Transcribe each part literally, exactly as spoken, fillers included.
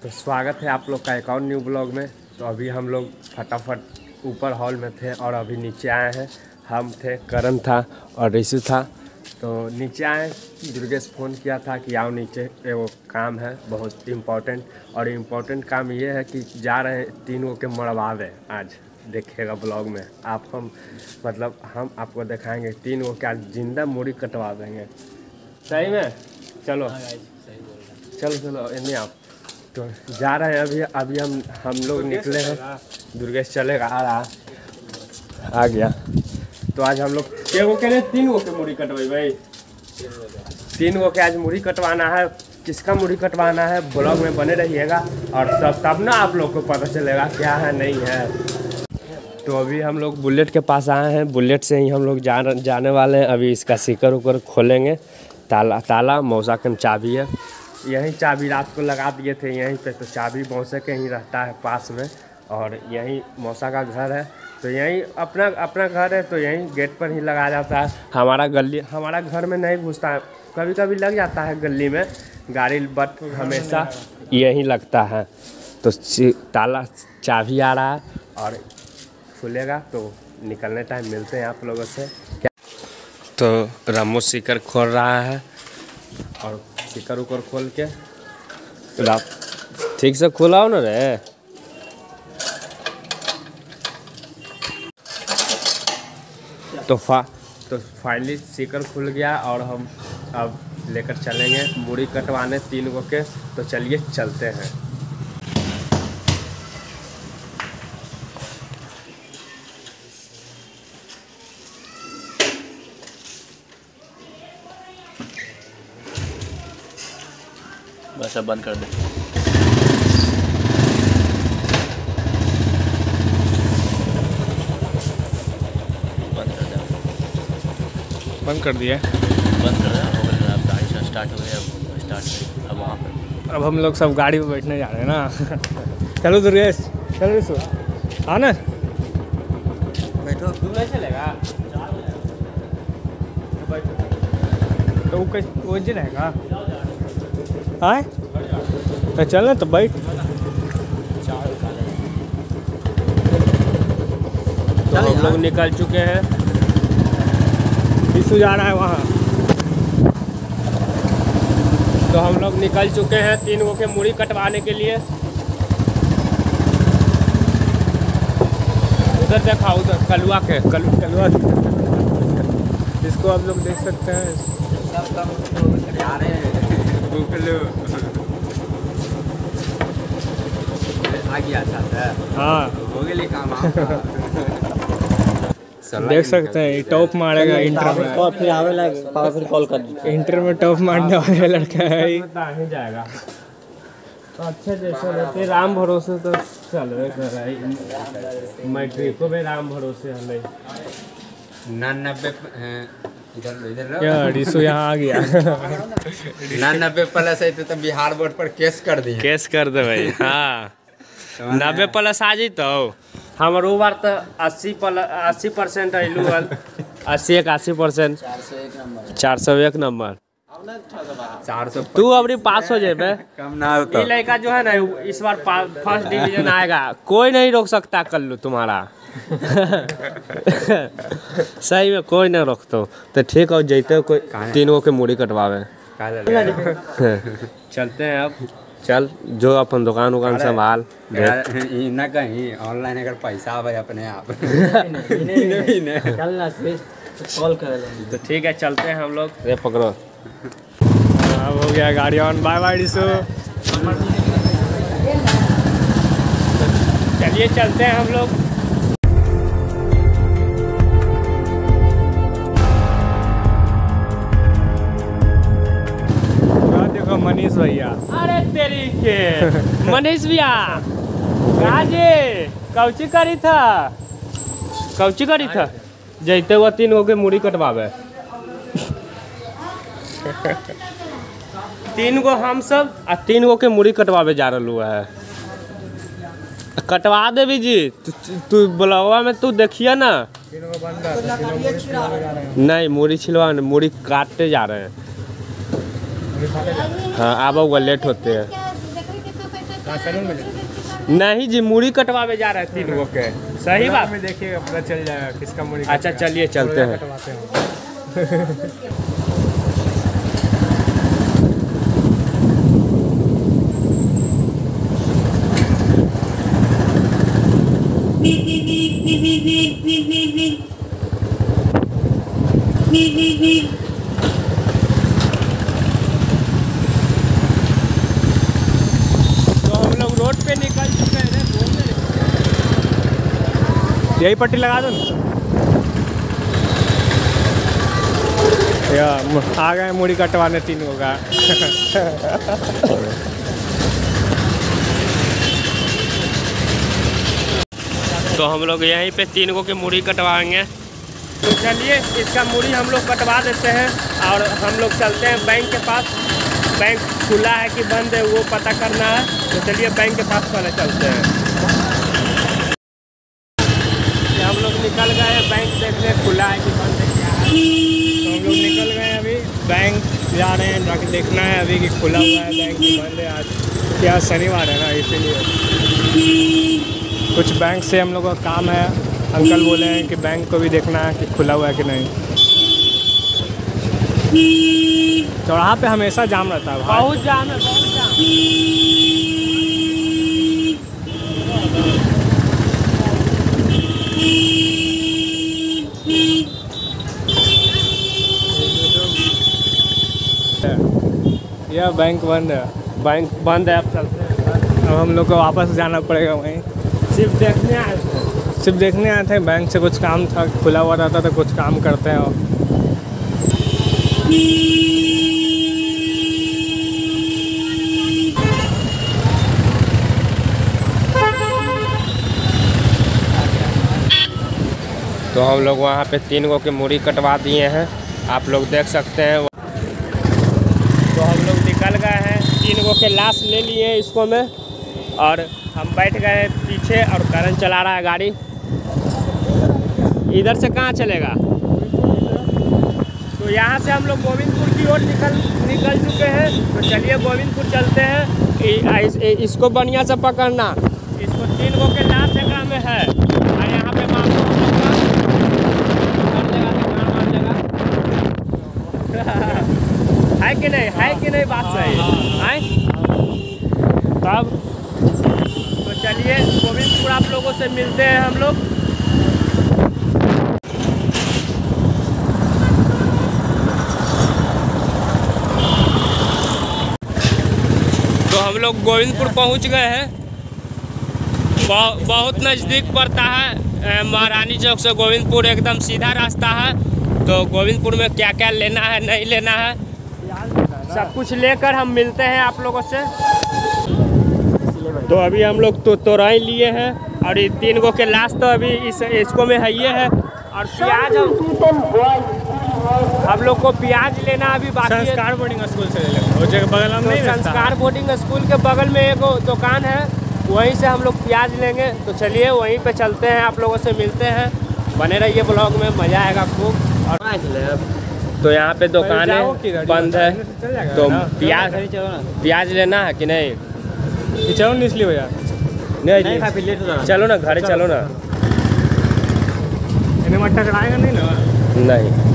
तो स्वागत है आप लोग का एक और न्यू ब्लॉग में। तो अभी हम लोग फटाफट ऊपर हॉल में थे और अभी नीचे आए हैं। हम थे, करण था और ऋषि था। तो नीचे आए, दुर्गेश फ़ोन किया था कि आओ नीचे, वो काम है बहुत इम्पोर्टेंट। और इम्पोर्टेंट काम ये है कि जा रहे हैं तीनों के मरवावे। आज देखिएगा ब्लॉग में आप, हम मतलब हम आपको दिखाएंगे तीनों के आज जिंदा मूड़ी कटवा देंगे। सही में? चलो चलो चलो इन्हें आप तो जा रहे हैं। अभी अभी हम हम लोग निकले हैं। दुर्गेश चलेगा, आ रहा आ गया। तो आज हम लोग के वो कह रहे हैं तीन वो के मुड़ी कटवाई भाई, तीन वो के आज मुड़ी कटवाना है। किसका मुड़ी कटवाना है ब्लॉग में बने रहिएगा और सब तब ना आप लोग को पता चलेगा क्या है नहीं है। तो अभी हम लोग बुलेट के पास आए हैं। बुलेट से ही हम लोग जा जाने वाले हैं। अभी इसका सिकर उकर खोलेंगे। ताला ताला मौसा के चाबी है, यहीं चाबी रात को लगा दिए थे यहीं पे। तो चाबी मौसा के ही रहता है पास में और यहीं मौसा का घर है। तो यहीं अपना अपना घर है तो यहीं गेट पर ही लगाया जाता है। हमारा गली हमारा घर में नहीं घुसता है, कभी कभी लग जाता है गली में गाड़ी, बट हमेशा यहीं लगता है। तो ताला चाबी आ रहा है और खुलेगा तो निकलने टाइम मिलते हैं आप लोगों से। क्या तो रामू सिकर खोल रहा है और सिकर उकर खोल के ठीक से खुलाओ ना रे। तो फा तो फाइनली सिकर खुल गया और हम अब लेकर चलेंगे मुड़ी कटवाने तीन गो के। तो चलिए चलते हैं। बस अब बंद कर दे। बंद कर दे। बंद कर दिया बंद कर दे। अब गाड़ी से स्टार्ट हो गई। अब स्टार्ट अब वहाँ पर अब हम लोग सब गाड़ी में बैठने जा रहे हैं ना। चलो दुर्गेश, चलो सो हाँ ना, बैठो। तू नहीं चलेगा तो बैठो। तो वो कैसे वो जी रहेगा आए तो चल ना, तो बैठ। तो हम लोग निकल चुके हैं। विशु जा रहा है वहाँ। तो हम लोग निकल चुके हैं तीन गो के मुड़ी कटवाने के लिए। उधर देखा, उधर कलुआ के कलु कलुआ इसको आप लोग देख सकते हैं। सब आ गया था। हाँ हो गया काम। देख सकते हैं टॉप मारेगा इंटर में। और फिर आवे लगे पापा फिर कॉल कर। इंटर में टॉप मारने वाला लड़का है ही जाएगा। तो अच्छे जैसे रहते राम भरोसे तो चल रहे कर रहा है। मैट्रिक को भी राम भरोसे हमें नब्बे इधर इधर यार इसो यहाँ आ गया। नब्बे प्लस है तो बिहार बोर्ड पर केस कर दिए। केस कर दे भाई। हाँ नब्बे प्लस आ जी। तो हमारे वो बार तो अस्सी प्लस अस्सी परसेंट अलू अस्सी इक्यासी परसेंट चार सौ एक नंबर चार सौ तू अबरी पास हो जाए कम ना होता। ये लड़का जो है ना इस बार फर्स्ट डिवीजन आएगा, कोई नहीं रोक सकता कल्लू तुम्हारा। सही में कोई नहीं रोकते। तो ठीक हो जैते कोई तीनों के मुड़ी कटवावे। चलते हैं अब। चल जो अपन दुकान उकान संभाल ना कहीं ऑनलाइन अगर पैसा आवे अपने आप कॉल कर। तो ठीक है चलते हैं हम लोग। ये पकड़ो। अब हो गया गाड़ी ऑन। Bye bye डिसो। चलिए चलते हैं हम लोग। देखो मनीष भैया। अरे तेरी के मनीष भैया राजे कौची करी था कौची करी था जैते वो तीन हो के मुड़ी कटवावे। तीन गो हम सब आ तीन गो के मुड़ी कटवावे जा रहा है। कटवा दे भी जी। तू ब्लॉगवा में तू देखिए ना। नहीं मुड़ी छिलवा, मुड़ी काटते जा रहे हैं। हाँ अब वो लेट होते हैं। नहीं जी, मूड़ी कटवावे जा रहे हैं तीन गो के। सही बात में देखिएगा पता चल जाएगा किसका मूड़ी। अच्छा चलिए चलते हैं। कटवाते हैं। तो हम लोग रोड पे निकल चुके हैं। यही पट्टी लगा दो ना। या आ गए मूड़ी कटवाने तीन गो का। तो हम लोग यहीं पे तीन गो की मूड़ी कटवाएंगे। तो चलिए इसका मूड़ी हम लोग कटवा देते हैं और हम लोग चलते हैं बैंक के पास। बैंक खुला है कि बंद है वो पता करना है। तो चलिए बैंक के पास पहले चलते हैं। हम लोग निकल गए हैं बैंक देखने, खुला है कि बंद है क्या है। तो हम लोग निकल गए हैं अभी बैंक जा रहे हैं, जाके देखना है अभी कि खुला हुआ है बैंक कि बंद है। आज क्या शनिवार है ना, इसीलिए कुछ बैंक से हम लोग का काम है। अंकल बोले हैं कि बैंक को भी देखना है कि खुला हुआ है कि नहीं। चौराहा पे हमेशा जाम रहता है भाई। बहुत जाम है, बहुत जाम। यह बैंक बंद है। बैंक बंद है, अब चलते हैं। अब हम लोग को वापस जाना पड़ेगा वहीं। सिर्फ देखने आए थे। सिर्फ देखने आए थे, बैंक से कुछ काम था, खुला हुआ रहता तो कुछ काम करते हैं। और तो हम लोग वहाँ पे तीन गो की मूड़ी कटवा दिए हैं, आप लोग देख सकते हैं। तो हम लोग निकल गए हैं, तीन गो के लाश ले लिए इसको में, और हम बैठ गए पीछे और करण चला रहा है गाड़ी। इधर से कहाँ चलेगा? तो यहाँ से हम लोग गोविंदपुर की ओर निकल निकल चुके हैं। तो चलिए गोविंदपुर चलते हैं। इस, इसको बढ़िया से पकड़ना। इसको तीन गो के लाश एकरा में है और यहाँ पे मार है कि नहीं, है कि नहीं, बात सही है। तब तो चलिए गोविंदपुर आप लोगों से मिलते हैं हम लोग। तो हम लोग गोविंदपुर पहुंच गए हैं। बहुत बहुत नज़दीक पड़ता है, महारानी चौक से गोविंदपुर एकदम सीधा रास्ता है। तो गोविंदपुर में क्या क्या लेना है नहीं लेना है सब कुछ लेकर हम मिलते हैं आप लोगों से। तो अभी हम लोग तो तोरई लिए हैं और ये तीन गो के लाश तो अभी इस इसको में है ये है। और प्याज हम हम लोग को प्याज लेना अभी बाकी है। संस्कार बोर्डिंग स्कूल से ले लेंगे, वो जगह बगल में तो नहीं रहता। संस्कार बोर्डिंग स्कूल के बगल में एक दुकान है, वहीं से हम लोग प्याज लेंगे। तो चलिए वहीं पे चलते हैं, आप लोगों से मिलते हैं। बने रहिए ब्लॉग में, मज़ा आएगा खूब। और तो यहाँ पे दुकान है बंद है, तो प्याज प्याज लेना है कि नहीं? चलो निचली भैया, नहीं नहीं चलो ना घर, चलो ना। इन्हें टकराएगा नहीं ना? नहीं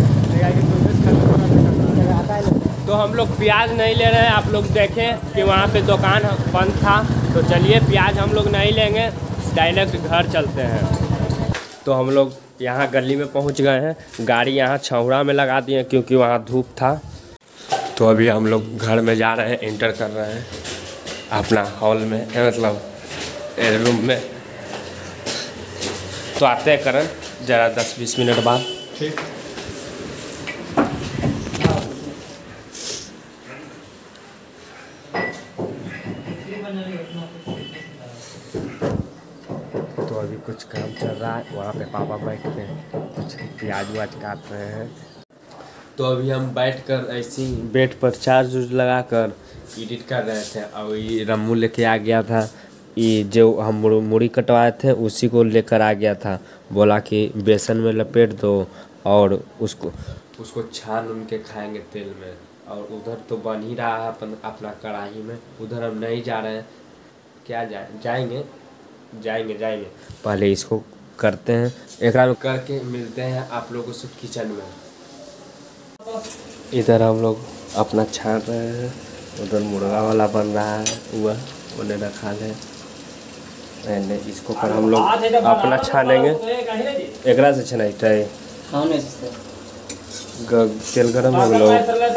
तो हम लोग प्याज नहीं ले रहे हैं। आप लोग देखें कि वहाँ पे दुकान बंद था। तो चलिए प्याज हम लोग नहीं लेंगे, डायरेक्ट घर चलते हैं। तो हम लोग यहाँ गली में पहुँच गए हैं। गाड़ी यहाँ छौड़ा में लगा दिए क्योंकि वहाँ धूप था। तो अभी हम लोग घर में जा रहे हैं, एंटर कर रहे हैं अपना हॉल में, मतलब रूम में। तो आते हैं करण ज़रा दस बीस मिनट बाद। ठीक। तो अभी कुछ काम चल रहा है, वहाँ पे पापा बैठ के कुछ प्याज व्याज काट रहे हैं। तो अभी हम बैठकर ऐसे ही बेड पर चार्ज उर्ज लगा कर एडिट कर रहे थे। और ये रम्मू लेके आ गया था, ये जो हम मूड़ी कटवाए थे उसी को लेकर आ गया था। बोला कि बेसन में लपेट दो और उसको उसको छान उन के खाएँगे तेल में। और उधर तो बन ही रहा है अपन अपना कढ़ाई में, उधर हम नहीं जा रहे हैं क्या जाए जाएंगे जाएंगे जाएंगे पहले इसको करते हैं, एक बार करके मिलते हैं आप लोगों से किचन में। इधर हम लोग अपना छान रहे हैं, उधर मुर्गा वाला बन रहा है, वह उन्हें रखा है। इसको पर हम लोग अपना छानेंगे, एक से छनाइट है। तेल गरम हो गया,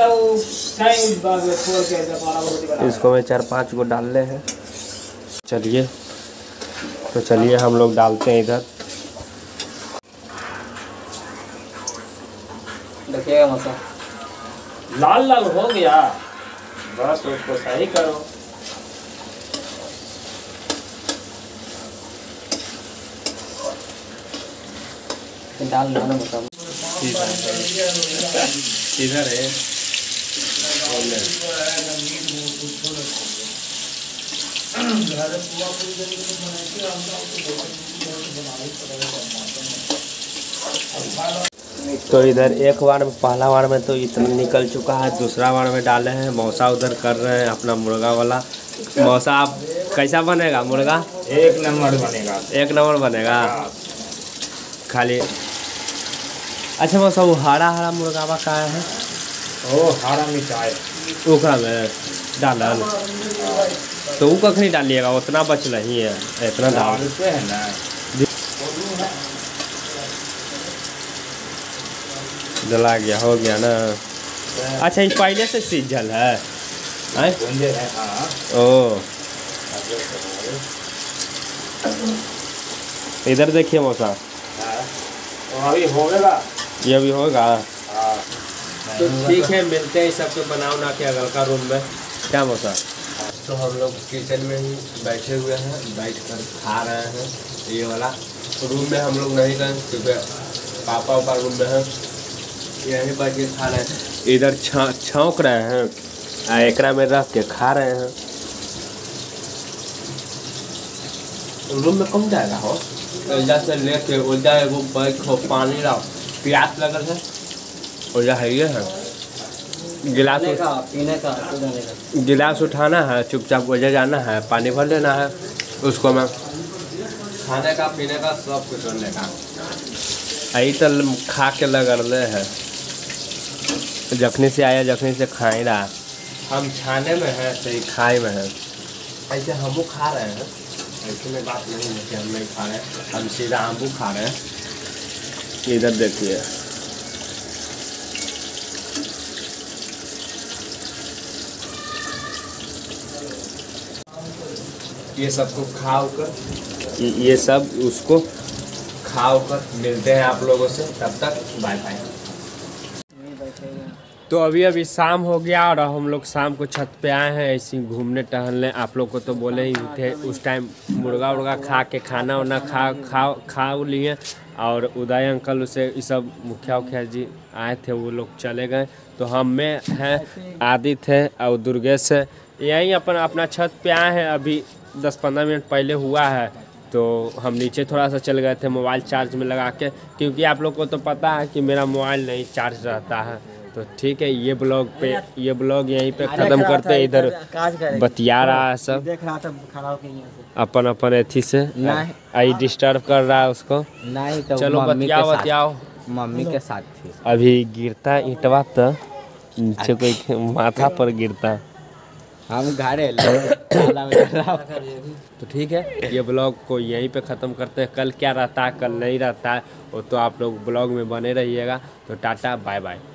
इसको मैं चार पाँच गो डाल रहे हैं। चलिए तो चलिए हम लोग डालते हैं इधर। देखिएगा मसा लाल लाल हो गया, बस उसको सही करो। डाल दो ना मसा इधर है तो इधर एक बार में पहला बार में तो इतना निकल चुका है, दूसरा बार में डाले हैं। मौसा उधर कर रहे हैं अपना मुर्गा वाला। मौसा आप कैसा बनेगा मुर्गा? एक नंबर बनेगा, एक नंबर बनेगा खाली। अच्छा मौसा वो हरा हरा मुर्गा का है ओ हरा मिर्चाई ओकरा में डालल, तो वो कखनी डालिएगा, उतना बच नहीं है, इतना डाल है ना। डला गया, हो गया ना। अच्छा ये पहले से सीजल है, है? ओ इधर देखिए मौसा, अभी होगा, ये भी होगा। तो ठीक है, मिलते हैं सबके बनाओ ना के अगल का रूम में, क्या मौसा। तो हम लोग किचन में ही बैठे हुए हैं, बैठ कर खा रहे हैं। ये वाला रूम में हम लोग नहीं गए क्योंकि पापा का रूम में है, यहीं बैठ के खा रहे हैं। इधर छा छौंक रहे हैं, एकरा में रख के खा रहे हैं। रूम में कम जाएगा हो, ओजा से लेके ओजा एगो बैठ हो, पानी ला, प्यास लगल है, ओजा है ये है गिलास पीने का गिलास उठाना है, चुपचाप ओजा जाना है, पानी भर लेना है, उसको मैं खाने का पीने का सब कुछ करने का। आई तो खा के लगल है, जखनी से आया जखनी से खा ही रहा। हम छाने में है तो खाए में है, ऐसे हम खा रहे हैं, ऐसे में बात नहीं है कि हम नहीं खा रहे हैं, हम सीधा आम्बू खा रहे हैं। इधर देखिए ये सबको खाओ कर, ये सब उसको खाओ कर मिलते हैं आप लोगों से, तब तक बाय बाय। तो अभी अभी शाम हो गया और हम लोग शाम को छत पे आए हैं ऐसे ही घूमने टहलने। आप लोग को तो बोले ही थे उस टाइम मुर्गा उर्गा खा के खाना वाना खा खा खा लिए, और उदय अंकल उसे ये सब मुखिया उखिया जी आए थे, वो लोग चले गए। तो हम में हैं आदित्य है और दुर्गेश है, यहीं अपन अपना छत पे आए हैं, अभी दस पंद्रह मिनट पहले हुआ है। तो हम नीचे थोड़ा सा चल गए थे मोबाइल चार्ज में लगा के, क्योंकि आप लोग को तो पता है कि मेरा मोबाइल नहीं चार्ज रहता है। तो ठीक है, ये ब्लॉग पे ये ब्लॉग यहीं पे ख़त्म करते हैं। इधर बतिया रहा है सब, देख रहा था खड़ा होके अपन अपन एथी से आई डिस्टर्ब कर रहा है उसको। नहीं तो चलो बतियाओ बतियाओ। मम्मी के साथ थी। अभी गिरता ईंटवा तो नीचे कोई माथा पर गिरता, हम घरे तो ठीक है, ये ब्लॉग को यहीं पे ख़त्म करते हैं। कल क्या रहता है कल नहीं रहता है वो तो आप लोग ब्लॉग में बने रहिएगा। तो टाटा बाय बाय।